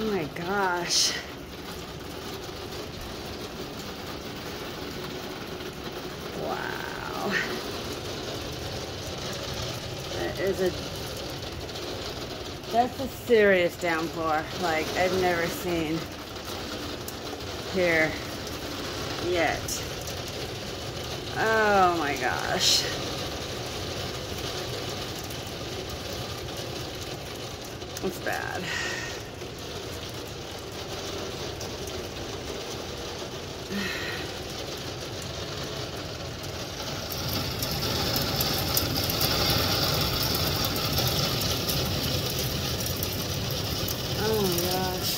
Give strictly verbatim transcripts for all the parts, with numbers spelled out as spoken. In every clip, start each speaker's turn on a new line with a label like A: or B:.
A: Oh my gosh. Wow. That is a, that's a serious downpour, like I've never seen here yet. Oh my gosh. It's bad. Oh my gosh.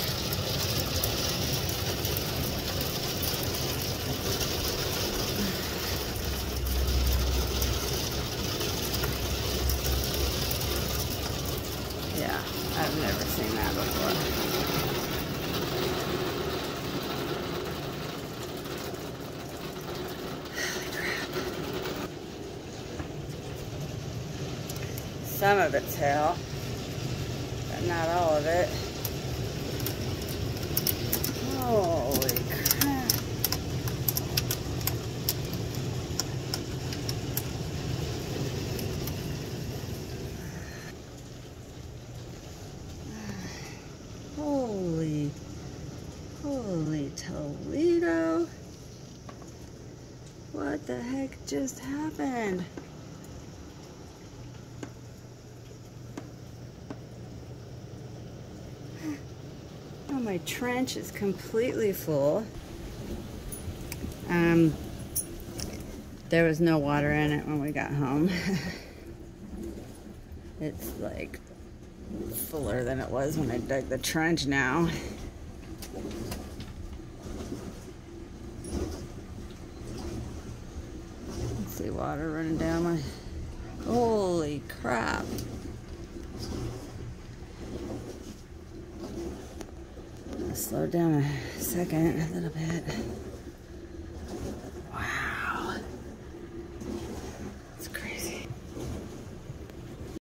A: Yeah, I've never seen that before. Holy crap. Some of it's hail, but not all of it. Holy crap. Holy, holy Toledo. What the heck just happened? Oh, my trench is completely full. Um, there was no water in it when we got home. It's like fuller than it was when I dug the trench now. Let's see, water running down my... Holy crap. Slow down a second, a little bit.